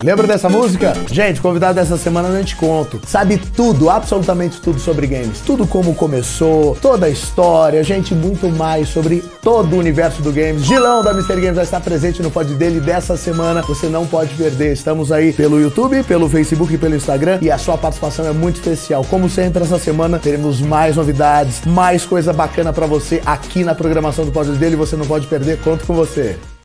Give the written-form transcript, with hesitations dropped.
Lembra dessa música? Gente, convidado dessa semana eu te conto. Sabe tudo, absolutamente tudo sobre games. Tudo como começou, toda a história, gente, muito mais sobre todo o universo do games. Gilão da Mr. Games vai estar presente no pod dele dessa semana. Você não pode perder. Estamos aí pelo YouTube, pelo Facebook e pelo Instagram. E a sua participação é muito especial. Como sempre, essa semana teremos mais novidades, mais coisa bacana pra você aqui na programação do pod dele. Você não pode perder. Conto com você.